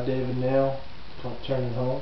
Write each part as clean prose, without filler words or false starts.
David Nail, called Turning Home.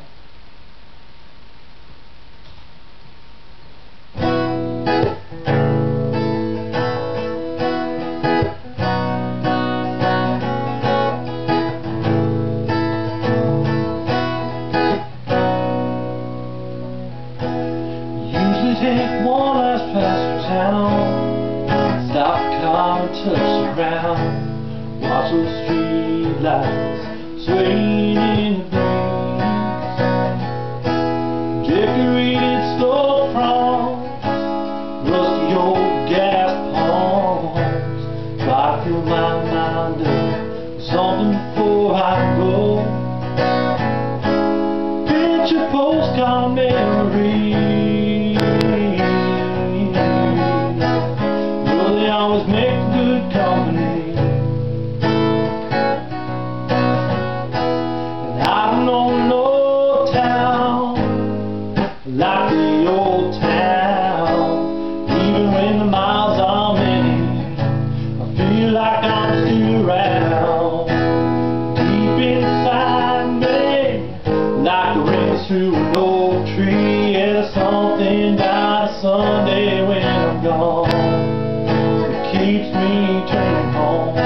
Usually take one last pass through town, stop the car and touch the ground, watch those street lights swaying in the breeze, decorated storefronts, rusty old gas pumps. Try to fill my mind up with something before I go. Picture postcard memories, well, they always make good company. And I don't know no town like the old town. Even when the miles are many, I feel like I'm still around. Deep inside me, like the rain through an old tree. Yeah, something about a Sunday when I'm gone that keeps me turning home.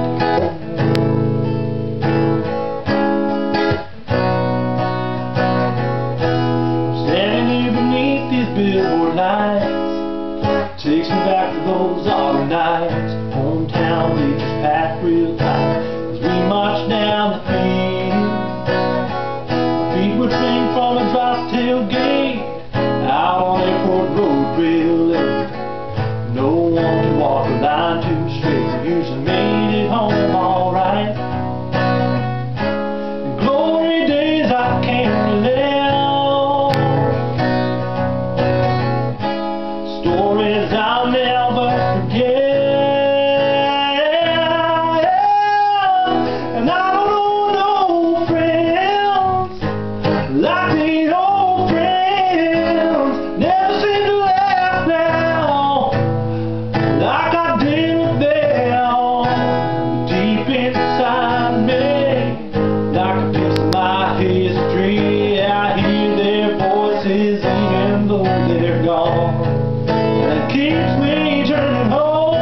I'm standing here beneath these billboard lights, takes me back to those autumn nights. Hometown bleachers packed real tight as we march down the field. Feet would swing from a drop tailgate out on Airport Road real late. No one could walk a line too straight. We usually made it home alright. And glory days I can't relive, stories I'll never forget. And I don't know no friends like these old friends, never seem to laugh now like I did with them. Deep inside me, like a piece of my history, I hear their voices even though they're gone, and it keeps me turning home.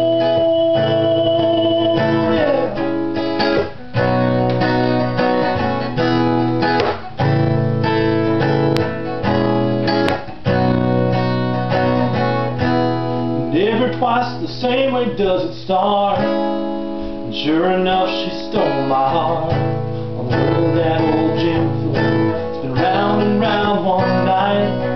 Yeah. Never twice the same way does it start, and sure enough she stole my heart on the road that old gym floor. It's been round and round one night,